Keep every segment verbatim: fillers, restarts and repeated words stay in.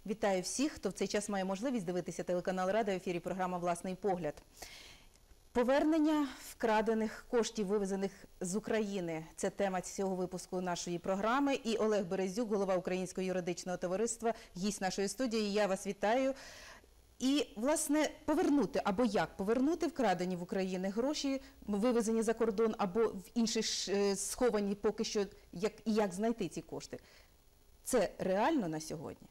Вітаю всіх, хто в цей час має можливість дивитися телеканал «Рада», в ефірі програма «Власний погляд». Повернення вкрадених коштів, вивезених з України – це тема цього випуску нашої програми. І Олег Березюк, голова Українського юридичного товариства, гість нашої студії. Я вас вітаю. І, власне, повернути, або як повернути вкрадені в Україні гроші, вивезені за кордон, або в інші сховані поки що, як, і як знайти ці кошти. Це реально на сьогодні?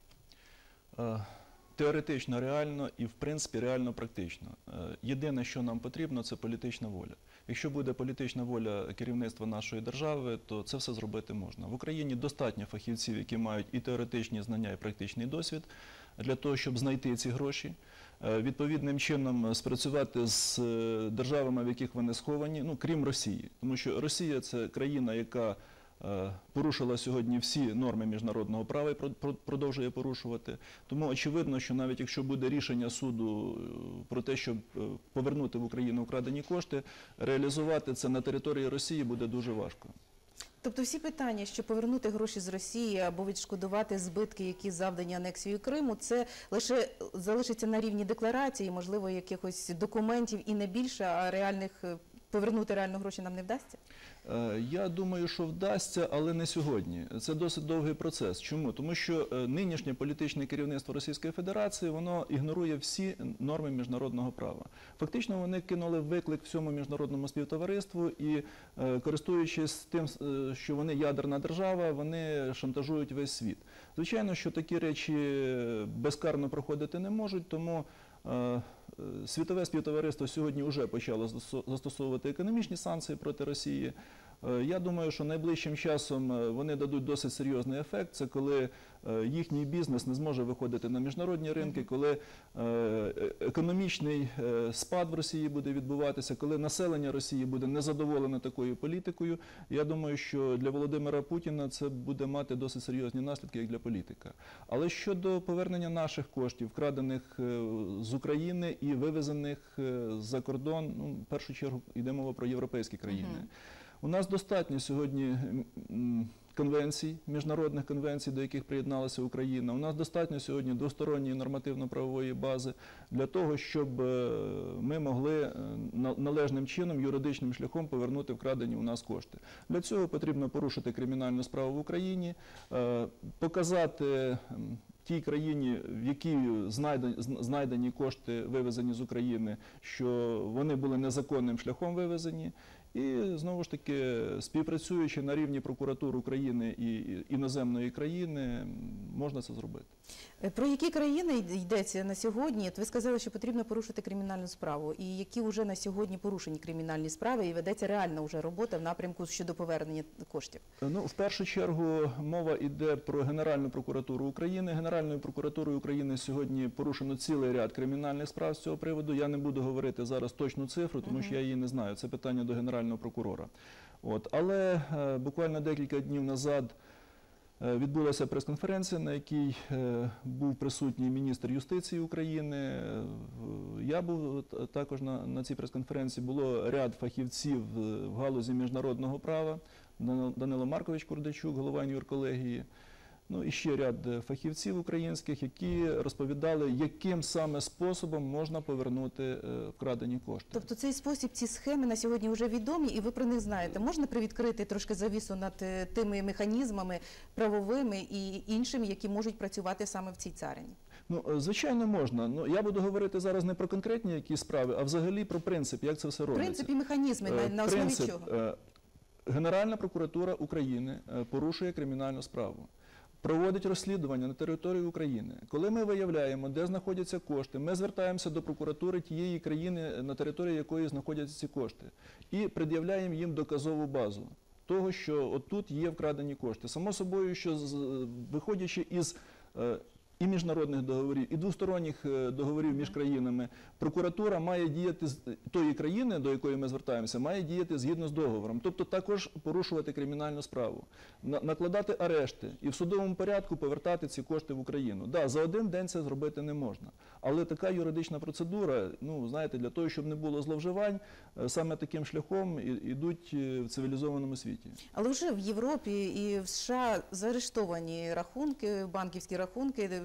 Теоретично реально і, в принципі, реально практично. Єдине, що нам потрібно, це політична воля. Якщо буде політична воля керівництва нашої держави, то це все зробити можна. В Україні достатньо фахівців, які мають і теоретичні знання, і практичний досвід для того, щоб знайти ці гроші, відповідним чином спрацювати з державами, в яких вони сховані, ну, крім Росії. Тому що Росія – це країна, яка порушила сьогодні всі норми міжнародного права і продовжує порушувати. Тому очевидно, що навіть якщо буде рішення суду про те, щоб повернути в Україну вкрадені кошти, реалізувати це на території Росії буде дуже важко. Тобто всі питання, що повернути гроші з Росії або відшкодувати збитки, які завдані анексією Криму, це лише залишиться на рівні декларації, можливо, якихось документів і не більше, а реальних, повернути реально гроші нам не вдасться? Я думаю, що вдасться, але не сьогодні. Це досить довгий процес. Чому? Тому що нинішнє політичне керівництво Російської Федерації, воно ігнорує всі норми міжнародного права. Фактично, вони кинули виклик всьому міжнародному співтовариству і, користуючись тим, що вони ядерна держава, вони шантажують весь світ. Звичайно, що такі речі безкарно проходити не можуть, тому світове співтовариство сьогодні вже почало застосовувати економічні санкції проти Росії. Я думаю, що найближчим часом вони дадуть досить серйозний ефект. Це коли їхній бізнес не зможе виходити на міжнародні ринки, коли економічний спад в Росії буде відбуватися, коли населення Росії буде незадоволене такою політикою. Я думаю, що для Володимира Путіна це буде мати досить серйозні наслідки, як для політика. Але щодо повернення наших коштів, вкрадених з України і вивезених за кордон, ну, в першу чергу йде мова про європейські країни. У нас достатньо сьогодні конвенцій, міжнародних конвенцій, до яких приєдналася Україна. У нас достатньо сьогодні двосторонньої нормативно-правової бази для того, щоб ми могли належним чином, юридичним шляхом повернути вкрадені у нас кошти. Для цього потрібно порушити кримінальну справу в Україні, показати тій країні, в якій знайдені кошти, вивезені з України, що вони були незаконним шляхом вивезені. І, знову ж таки, співпрацюючи на рівні прокуратур України і іноземної країни, можна це зробити. Про які країни йдеться на сьогодні? Ви сказали, що потрібно порушити кримінальну справу. І які вже на сьогодні порушені кримінальні справи і ведеться реальна вже робота в напрямку щодо повернення коштів? Ну, в першу чергу мова йде про Генеральну прокуратуру України. Генеральною прокуратурою України сьогодні порушено цілий ряд кримінальних справ з цього приводу. Я не буду говорити зараз точну цифру, тому що я її не знаю. Це питання до Генерального прокурора. От. Але е, буквально декілька днів назад е, відбулася прес-конференція, на якій е, був присутній міністр юстиції України. Е, я був також на, на цій прес-конференції. Було ряд фахівців в галузі міжнародного права. Данило Маркович Курдачук, голова Нью-Йорк-колегії. Ну і ще ряд фахівців українських, які розповідали, яким саме способом можна повернути вкрадені кошти. Тобто цей спосіб, ці схеми на сьогодні вже відомі, і ви про них знаєте. Можна привідкрити трошки завісу над тими механізмами правовими і іншими, які можуть працювати саме в цій царині? Ну, звичайно, можна. Ну, я буду говорити зараз не про конкретні якісь справи, а взагалі про принцип, як це все робиться. Принцип і механізми, на, на основі Принцип, чого? Генеральна прокуратура України порушує кримінальну справу. Проводить розслідування на території України. Коли ми виявляємо, де знаходяться кошти, ми звертаємося до прокуратури тієї країни, на території якої знаходяться ці кошти, і пред'являємо їм доказову базу того, що отут є вкрадені кошти. Само собою, що виходячи із і міжнародних договорів, і двосторонніх договорів між країнами, прокуратура має діяти з тої країни, до якої ми звертаємося, має діяти згідно з договором. Тобто також порушувати кримінальну справу, накладати арешти і в судовому порядку повертати ці кошти в Україну. Да, за один день це зробити не можна. Але така юридична процедура, ну, знаєте, для того, щоб не було зловживань, саме таким шляхом ідуть в цивілізованому світі. Але вже в Європі і в США заарештовані рахунки, банківські рахунки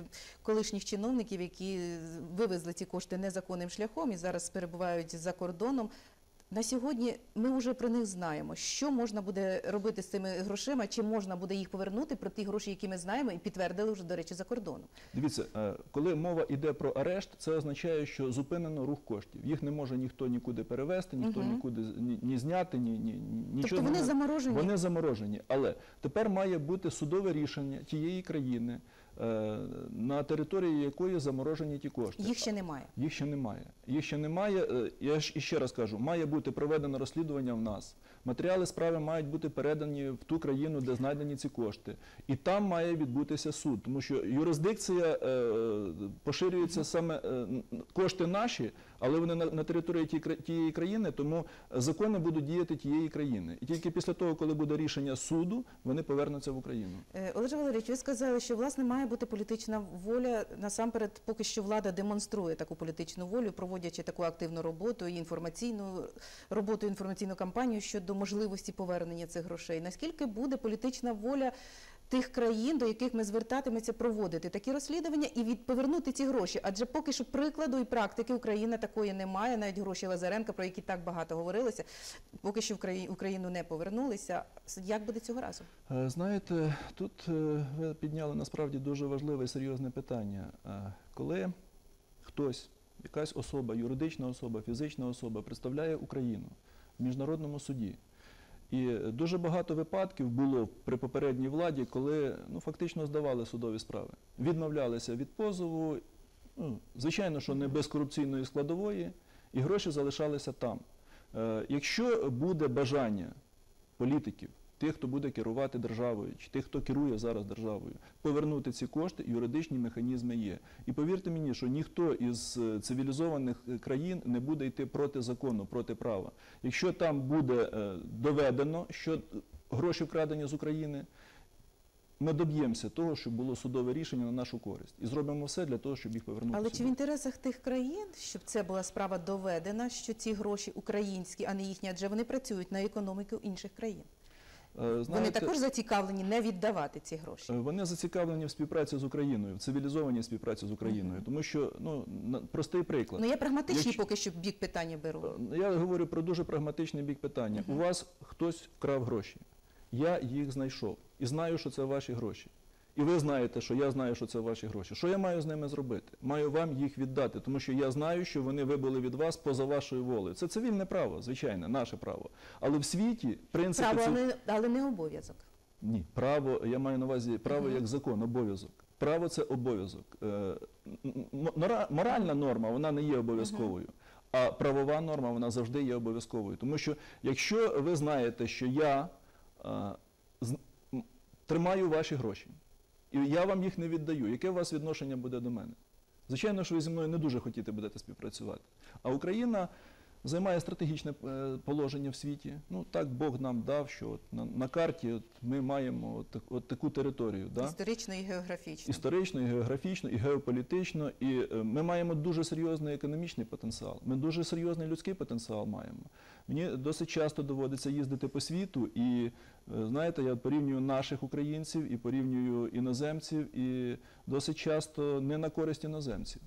колишніх чиновників, які вивезли ці кошти незаконним шляхом і зараз перебувають за кордоном. На сьогодні ми вже про них знаємо, що можна буде робити з цими грошима, чи можна буде їх повернути про ті гроші, які ми знаємо і підтвердили вже, до речі, за кордоном. Дивіться, е, коли мова йде про арешт, це означає, що зупинено рух коштів. Їх не може ніхто нікуди перевести, ніхто Мгм. нікуди ні, ні зняти, ні, ні, нічого. Тобто вони не- заморожені? Вони заморожені. Але тепер має бути судове рішення тієї країни, е, на території якої заморожені ті кошти. Їх ще немає. Їх ще немає. Їх ще немає. Е, Я ж іще раз кажу, має бути проведено розслідування в нас. Матеріали справи мають бути передані в ту країну, де знайдені ці кошти. І там має відбутися суд. Тому що юрисдикція е, поширюється саме е, н- кошти наші, але вони на, на території ті- кра- тієї країни, тому закони будуть діяти тієї країни. І тільки після того, коли буде рішення суду, вони повернуться в Україну. Е, Олеже Валерійович, ви сказали, що, власне, має бути політична воля. Насамперед, поки що влада демонструє таку політичну волю, проводячи таку активну роботу і інформаційну роботу, інформаційну кампанію щодо можливості повернення цих грошей. Наскільки буде політична воля тих країн, до яких ми звертатимемося, проводити такі розслідування і від повернути ці гроші? Адже поки що прикладу і практики Україна такої немає, навіть гроші Лазаренка, про які так багато говорилося, поки що в краї- Україну не повернулися. Як буде цього разу? Е, Знаєте, тут е, ви підняли насправді дуже важливе і серйозне питання. Е, Коли хтось, якась особа, юридична особа, фізична особа представляє Україну в міжнародному суді, і дуже багато випадків було при попередній владі, коли ну, фактично здавали судові справи. Відмовлялися від позову, ну, звичайно, що не без корупційної складової, і гроші залишалися там. Е, Якщо буде бажання політиків, тих, хто буде керувати державою, чи тих, хто керує зараз державою, повернути ці кошти, юридичні механізми є. І повірте мені, що ніхто із е, цивілізованих е, країн не буде йти проти закону, проти права. Якщо там буде е, доведено, що гроші вкрадені з України, ми доб'ємося того, щоб було судове рішення на нашу користь. І зробимо все для того, щоб їх повернути Але чи в сюди. інтересах тих країн, щоб це була справа доведена, що ці гроші українські, а не їхні, адже вони працюють на економіку інших країн? Е, Вони знаєте, також зацікавлені не віддавати ці гроші. Е, Вони зацікавлені в співпраці з Україною, в цивілізованій співпраці з Україною. Тому що, ну, на- простий приклад. Ну я прагматичний Якщо- поки що бік питання беру. Е, Я говорю про дуже прагматичний бік питання. У вас хтось вкрав гроші. Я їх знайшов і знаю, що це ваші гроші. І ви знаєте, що я знаю, що це ваші гроші. Що я маю з ними зробити? Маю вам їх віддати, тому що я знаю, що вони вибули від вас поза вашою волею. Це цивільне право, звичайно, наше право. Але в світі принципи... Право, цив- але, але не обов'язок. Ні, право, я маю на увазі право Мгм. як закон, обов'язок. Право це обов'язок. Е, м- мора- Моральна норма, вона не є обов'язковою, а правова норма, вона завжди є обов'язковою. Тому що якщо ви знаєте, що я е, з- м, тримаю ваші гроші, і я вам їх не віддаю, яке у вас відношення буде до мене? Звичайно, що ви зі мною не дуже хотіти будете співпрацювати. А Україна займає стратегічне е, положення в світі. Ну, так Бог нам дав, що от на, на карті от ми маємо от, так- от таку територію. Да? Історично і географічно. Історично, і географічно, і геополітично. І е, ми маємо дуже серйозний економічний потенціал. Ми дуже серйозний людський потенціал маємо. Мені досить часто доводиться їздити по світу, і е, знаєте, я порівнюю наших українців і порівнюю іноземців, і досить часто не на користь іноземців.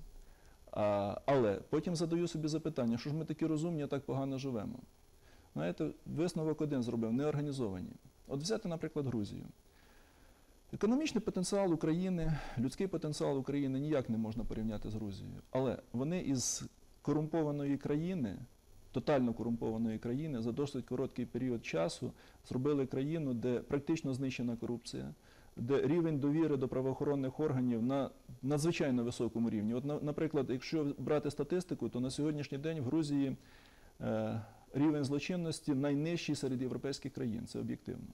А, але потім задаю собі запитання, що ж ми такі розумні, а так погано живемо. Знаєте, висновок один зробив – неорганізовані. От взяти, наприклад, Грузію. Економічний потенціал України, людський потенціал України ніяк не можна порівняти з Грузією. Але вони із корумпованої країни, тотально корумпованої країни, за досить короткий період часу зробили країну, де практично знищена корупція, де рівень довіри до правоохоронних органів на надзвичайно високому рівні. От, на- наприклад, якщо брати статистику, то на сьогоднішній день в Грузії е, рівень злочинності найнижчий серед європейських країн, це об'єктивно.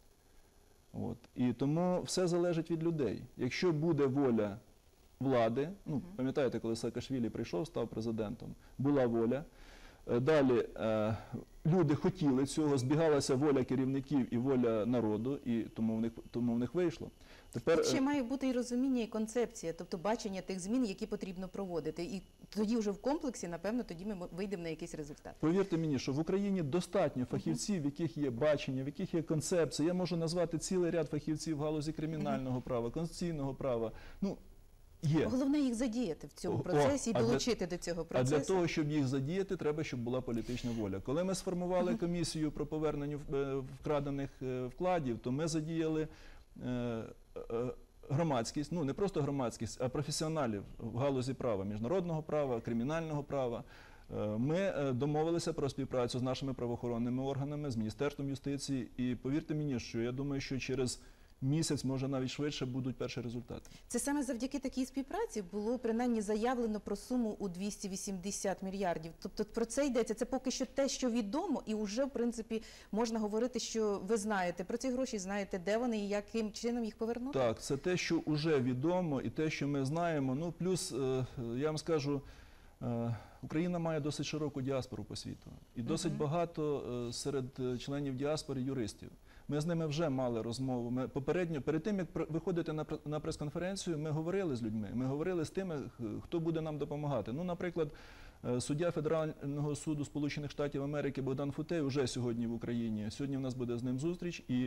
От. І тому все залежить від людей. Якщо буде воля влади, ну, пам'ятаєте, коли Саакашвілі прийшов, став президентом, була воля. Е, Далі е, люди хотіли цього, збігалася воля керівників і воля народу, і тому в них, тому в них вийшло. Тепер, Тут ще е, має бути і розуміння, і концепція, тобто бачення тих змін, які потрібно проводити. І тоді вже в комплексі, напевно, тоді ми мо- вийдемо на якийсь результат. Повірте мені, що в Україні достатньо фахівців, в яких є бачення, в яких є концепція. Я можу назвати цілий ряд фахівців в галузі кримінального права, конституційного права. Ну, Є. Головне їх задіяти в цьому О, процесі і а для- долучити до цього А процесу. для того, щоб їх задіяти, треба, щоб була політична воля. Коли ми сформували комісію про повернення е, вкрадених е, вкладів, то ми задіяли е, е, громадськість, ну не просто громадськість, а професіоналів в галузі права, міжнародного права, кримінального права. Е, Ми е, домовилися про співпрацю з нашими правоохоронними органами, з Міністерством юстиції. І повірте мені, що я думаю, що через місяць, може навіть швидше, будуть перші результати. Це саме завдяки такій співпраці було принаймні заявлено про суму у двісті вісімдесят мільярдів. Тобто про це йдеться. Це поки що те, що відомо, і вже в принципі можна говорити, що ви знаєте про ці гроші, знаєте, де вони і яким чином їх повернути. Так, це те, що вже відомо, і те, що ми знаємо. Ну, плюс, е, я вам скажу, е, Україна має досить широку діаспору по світу. І досить Мгм. багато е, серед е, членів діаспори юристів. Ми з ними вже мали розмову. Ми попередньо, перед тим, як пр- виходити на, пр- на прес-конференцію, ми говорили з людьми, ми говорили з тими, х- хто буде нам допомагати. Ну, наприклад, е, суддя Федерального суду Сполучених Штатів Америки Богдан Футей вже сьогодні в Україні. Сьогодні в нас буде з ним зустріч, і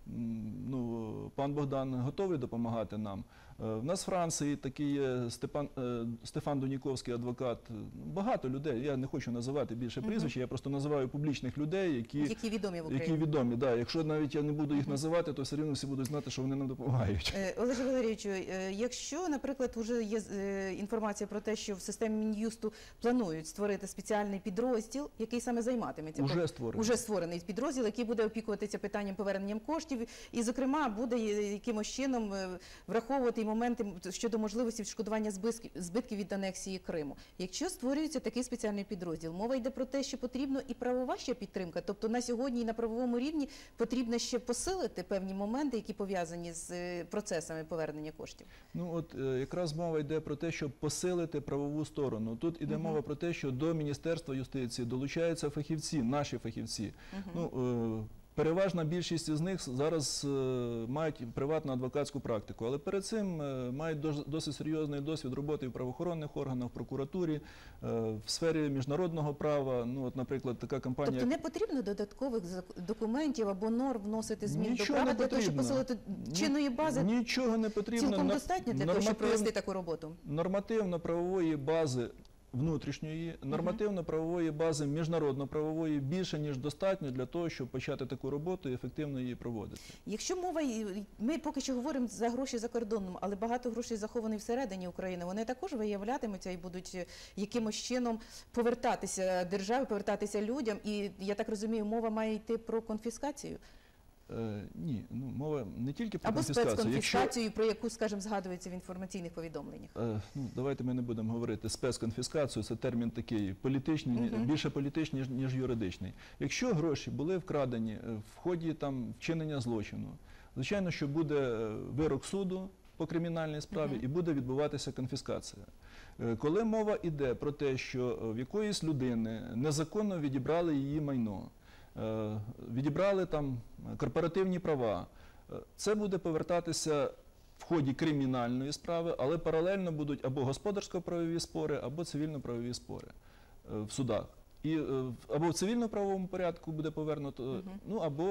м, ну, пан Богдан готовий допомагати нам. Е, В нас в Франції такий є Степан, е, Стефан Дуніковський, адвокат. Багато людей, я не хочу називати більше Мгм. прізвищ, я просто називаю публічних людей, які, Які відомі в Україні. які відомі. Да. Якщо навіть я не буду їх Мгм. називати, то все рівно всі будуть знати, що вони нам допомагають. Е, Олеже Валерійовичу, е, якщо, наприклад, вже є е, інформація про те, що в системі Мін'юсту планують створити спеціальний підрозділ, який саме займатиметься Уже створено. Уже створений підрозділ, який буде опікуватися питанням поверненням коштів, і, зокрема, буде е, якимось чином е, враховувати і моменти щодо можливості відшкодування збитків, збитків від анексії Криму. Якщо створюється такий спеціальний підрозділ, мова йде про те, що потрібно і правова ще підтримка. Тобто на сьогодні і на правовому рівні потрібно ще посилити певні моменти, які пов'язані з е, процесами повернення коштів. Ну от е, якраз мова йде про те, щоб посилити правову сторону. Тут іде Мгм. мова про те, що до Міністерства юстиції долучаються фахівці, наші фахівці. Мгм. Ну, е, переважна більшість з них зараз е, мають приватну адвокатську практику, але перед цим е, мають дос- досить серйозний досвід роботи в правоохоронних органах, в прокуратурі, е, в сфері міжнародного права. Ну, от, наприклад, така компанія. Тобто не потрібно додаткових зак- документів або норм вносити змін Нічого до права не для того, щоб потрібно. посилити Ні- чинної бази. Нічого не потрібно. Цілком На- достатньо для того, щоб норматив- провести таку роботу. Нормативно-правової бази внутрішньої, нормативно-правової бази міжнародно-правової більше, ніж достатньо для того, щоб почати таку роботу і ефективно її проводити. Якщо мова, і- ми поки що говоримо за гроші за кордоном, але багато грошей заховані всередині України, вони також виявлятимуться і будуть е, якимось чином повертатися державі, повертатися людям. І я так розумію, мова має йти про конфіскацію Е, ні, ну мова не тільки про або конфіскацію. спецконфіскацію, про яку, скажімо, згадується в інформаційних повідомленнях. Е, ну, давайте ми не будемо говорити спецконфіскацію, це термін такий політичний, Мгм. більше політичний, ніж, ніж юридичний. Якщо гроші були вкрадені е, в ході там вчинення злочину, звичайно, що буде е, вирок суду по кримінальній справі Мгм. і буде відбуватися конфіскація. Е, Коли мова йде про те, що е, в якоїсь людини незаконно відібрали її майно, е, відібрали там корпоративні права, е, це буде повертатися в ході кримінальної справи, але паралельно будуть або господарсько-правові спори, або цивільно-правові спори е, в судах. І е, в- або в цивільно-правовому порядку буде повернуто, Мгм. ну або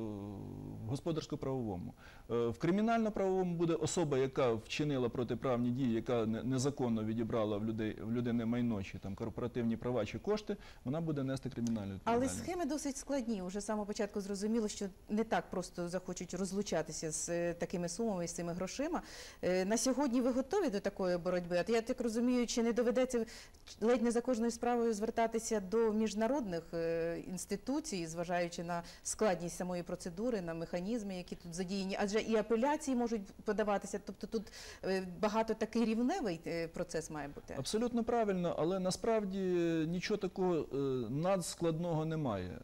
в господарсько-правовому. Е, В кримінально-правовому буде особа, яка вчинила протиправні дії, яка не- незаконно відібрала в людей в людини майно чи там корпоративні права чи кошти, вона буде нести кримінальну Але відповідальність. схеми досить складні. Уже з самого початку зрозуміло, що не так просто захочуть розлучатися з е, такими сумами, з цими грошима. Е, На сьогодні ви готові до такої боротьби? А я так розумію, чи не доведеться ледь не за кожною справою звертатися до міжнародних е, інституцій, зважаючи на складність самої процедури, на механізми, які тут задіяні? Адже і апеляції можуть подаватися. Тобто тут е, багато такий рівневий е, процес має бути. Абсолютно правильно, але насправді нічого такого е, надскладного немає.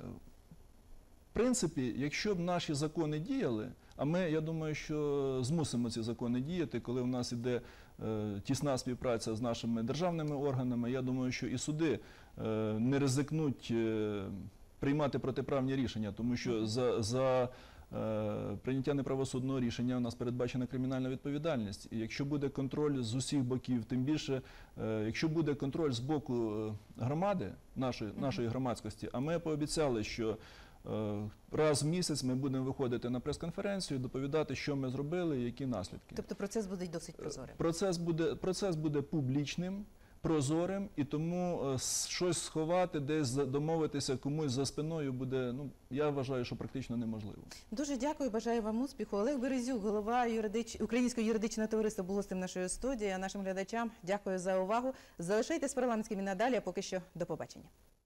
В принципі, якщо б наші закони діяли, а ми, я думаю, що змусимо ці закони діяти, коли в нас іде е, тісна співпраця з нашими державними органами, я думаю, що і суди е, не ризикнуть е, приймати протиправні рішення, тому що за, за е, прийняття неправосудного рішення у нас передбачена кримінальна відповідальність. І якщо буде контроль з усіх боків, тим більше, е, якщо буде контроль з боку е, громади, нашої, нашої громадськості, а ми пообіцяли, що е, раз в місяць ми будемо виходити на прес-конференцію, доповідати, що ми зробили, які наслідки. Тобто процес буде досить прозорим. Процес буде, процес буде публічним, прозорим, і тому е, с- щось сховати, десь за- домовитися комусь за спиною буде, ну, я вважаю, що практично неможливо. Дуже дякую, бажаю вам успіху. Олег Березюк, голова юридич... Українського юридичного товариства, був гостем нашої студії. А нашим глядачам дякую за увагу. Залишайтесь парламентськими надалі, а поки що до побачення.